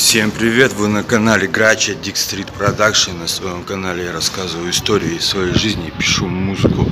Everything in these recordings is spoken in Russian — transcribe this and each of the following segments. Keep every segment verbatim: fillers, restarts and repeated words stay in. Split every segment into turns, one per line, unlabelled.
Всем привет! Вы на канале Грача Dick Street Production. На своем канале я рассказываю истории своей жизни, пишу музыку.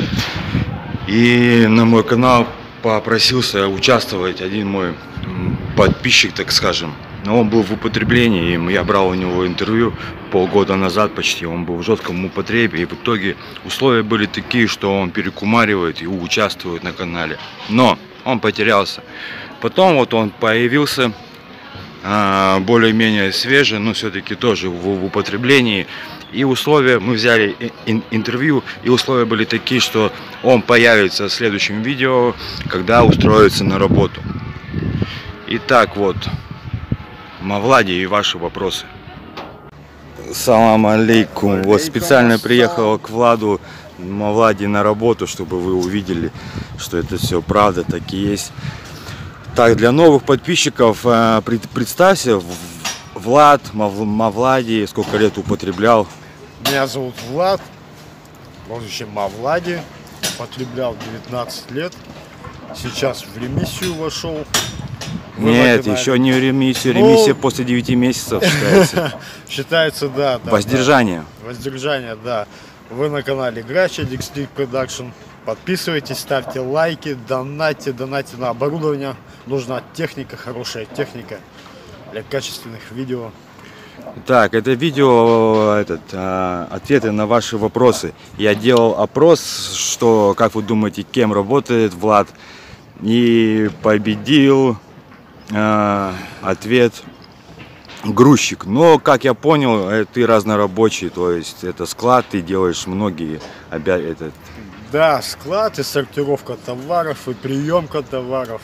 И на мой канал попросился участвовать один мой подписчик, так скажем. Но он был в употреблении, и я брал у него интервью полгода назад почти. Он был в жестком употребе, и в итоге условия были такие, что он перекумаривает и участвует на канале. Но он потерялся. Потом вот он появился более-менее свежий, но все-таки тоже в, в употреблении. И условия, мы взяли ин, интервью, и условия были такие, что он появится в следующем видео, когда устроится на работу. Итак, вот, Мавлади и ваши вопросы. Салам алейкум. Вот специально приехал к Владу Мавлади на работу, чтобы вы увидели, что это все правда, так и есть. Так, для новых подписчиков представься, Влад, Мавлади, сколько лет употреблял?
Меня зовут Влад, прозвище Мавлади, употреблял девятнадцать лет, сейчас в ремиссию вошел.
Нет, еще не в ремиссию, ремиссия ну, после девяти месяцев считается.
Считается, да. да
Воздержание.
Да. Воздержание, да. Вы на канале Грача Dick Street Production. Подписывайтесь, ставьте лайки, донатьте, донатьте на оборудование. Нужна техника, хорошая техника для качественных видео.
Так, это видео, этот, а, ответы на ваши вопросы. Я делал опрос, что, как вы думаете, кем работает Влад, и победил а, ответ грузчик. Но, как я понял, ты разнорабочий, то есть это склад, ты делаешь многие этот.
Да, склад и сортировка товаров, и приемка товаров,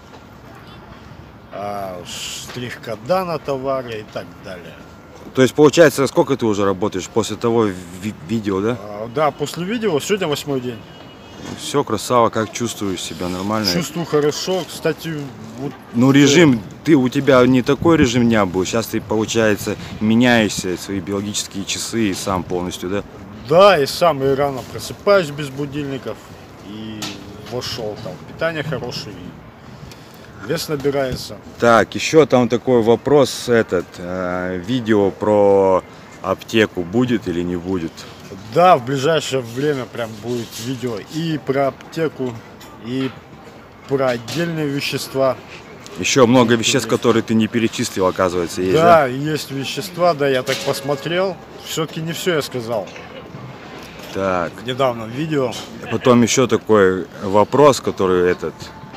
штрих-кода на товаре и так далее.
То есть, получается, сколько ты уже работаешь после того ви видео, да?
А, да, после видео, сегодня восьмой день.
Все, красава, как чувствуешь себя, нормально?
Чувствую хорошо, кстати. Вот,
ну, режим, ты, у тебя не такой режим дня был, сейчас ты, получается, меняешься, свои биологические часы и сам полностью, да?
Да, и сам и рано просыпаюсь без будильников, и вошел там, питание хорошее, вес набирается.
Так, еще там такой вопрос, этот, э, видео про аптеку будет или не будет?
Да, в ближайшее время прям будет видео и про аптеку, и про отдельные вещества.
Еще много веществ, которые ты не перечислил, оказывается, есть,
да? Да,
да?
есть вещества, да, я так посмотрел, все-таки не все я сказал.
Так.
В недавнем видео.
Потом еще такой вопрос, который этот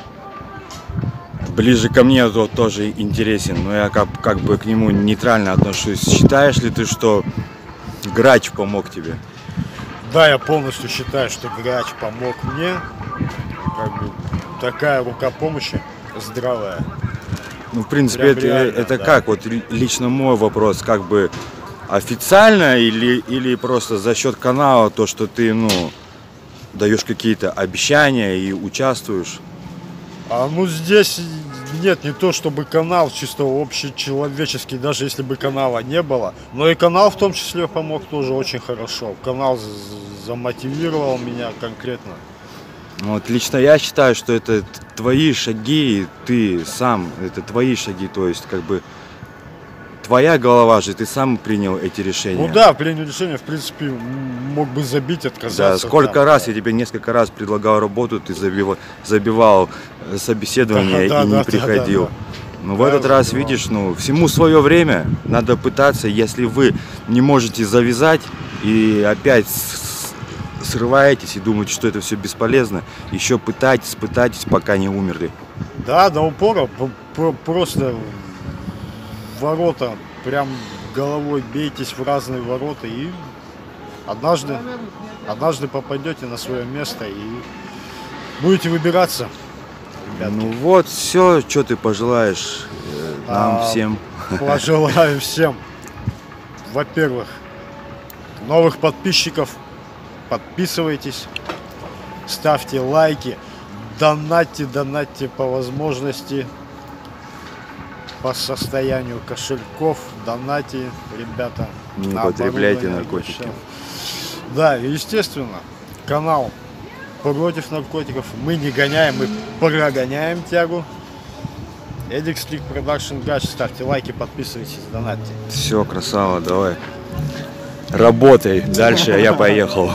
ближе ко мне, то тоже интересен, но я как, как бы к нему нейтрально отношусь. Считаешь ли ты, что Грач помог тебе?
Да, я полностью считаю, что Грач помог мне. Как бы такая рука помощи здравая.
Ну, в принципе, это, реально, это да. Как? Вот лично мой вопрос, как бы официально или, или просто за счет канала, то, что ты, ну, даешь какие-то обещания и участвуешь?
А ну здесь нет, не то чтобы канал чисто общечеловеческий, даже если бы канала не было. Но и канал в том числе помог тоже очень хорошо. Канал замотивировал меня конкретно.
Вот лично я считаю, что это твои шаги, ты сам, это твои шаги, то есть как бы твоя голова же, ты сам принял эти решения.
Ну да, принял решение, в принципе, мог бы забить, отказаться.
Да, сколько
да,
раз
да.
я тебе несколько раз предлагал работу, ты забивал, забивал собеседование да, и да, не да, приходил. Да, да. Но да, в этот раз, забивал. Видишь, ну, всему свое время, надо пытаться, если вы не можете завязать и опять срываетесь и думаете, что это все бесполезно, еще пытайтесь, пытайтесь, пока не умерли. Да,
до упора, просто ворота, прям головой бейтесь в разные ворота, и однажды, однажды попадете на свое место и будете выбираться. Ребятки.
Ну вот, все, что ты пожелаешь нам а, всем.
Пожелаю всем, во-первых, новых подписчиков. Подписывайтесь, ставьте лайки, донатьте, донатьте по возможности, по состоянию кошельков, донатьте, ребята.
Не употребляйте наркотики.
Да, естественно, канал против наркотиков. Мы не гоняем, мы прогоняем тягу. Эдик Стрик Продакшн Гач. Ставьте лайки, подписывайтесь, донатьте.
Все, красава, давай. Работай. Дальше я поехал.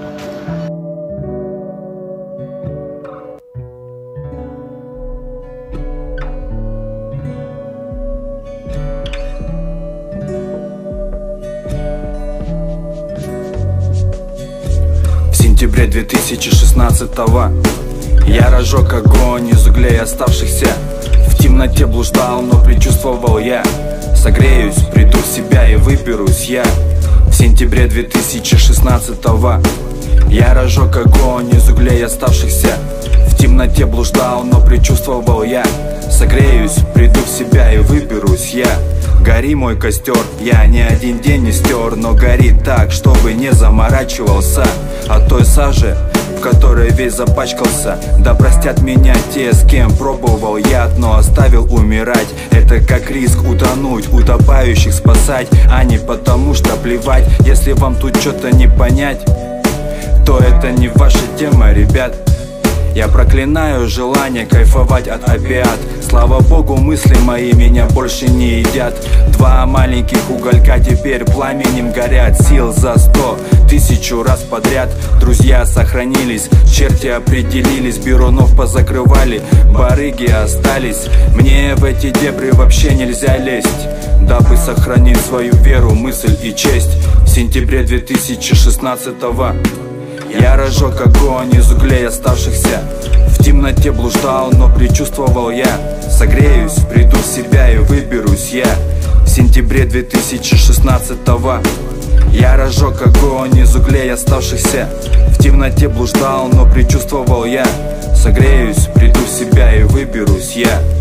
В сентябре две тысячи шестнадцатого я разжег огонь из углей оставшихся. В темноте блуждал, но предчувствовал я: согреюсь, приду в себя и выберусь я. В сентябре две тысячи шестнадцатого я разжег огонь из углей оставшихся. В темноте блуждал, но предчувствовал я: согреюсь, приду в себя и выберусь я. Гори мой костер, я ни один день не стер, но горит так, чтобы не заморачивался от той сажи, в которой весь запачкался. Да простят меня те, с кем пробовал яд, но оставил умирать. Это как риск утонуть, утопающих спасать, а не потому что плевать. Если вам тут что-то не понять, то это не ваша тема, ребят. Я проклинаю желание кайфовать от опиат. Слава богу, мысли мои меня больше не едят. Два маленьких уголька теперь пламенем горят. Сил за сто, тысячу раз подряд. Друзья сохранились, черти определились, Берунов позакрывали, барыги остались. Мне в эти дебри вообще нельзя лезть, дабы сохранить свою веру, мысль и честь. В сентябре две тысячи шестнадцатого я разжег огонь из углей оставшихся. В темноте блуждал, но предчувствовал я: согреюсь, приду в себя и выберусь я. В сентябре две тысячи шестнадцатого я разжег огонь из углей оставшихся. В темноте блуждал, но предчувствовал я: согреюсь, приду в себя и выберусь я.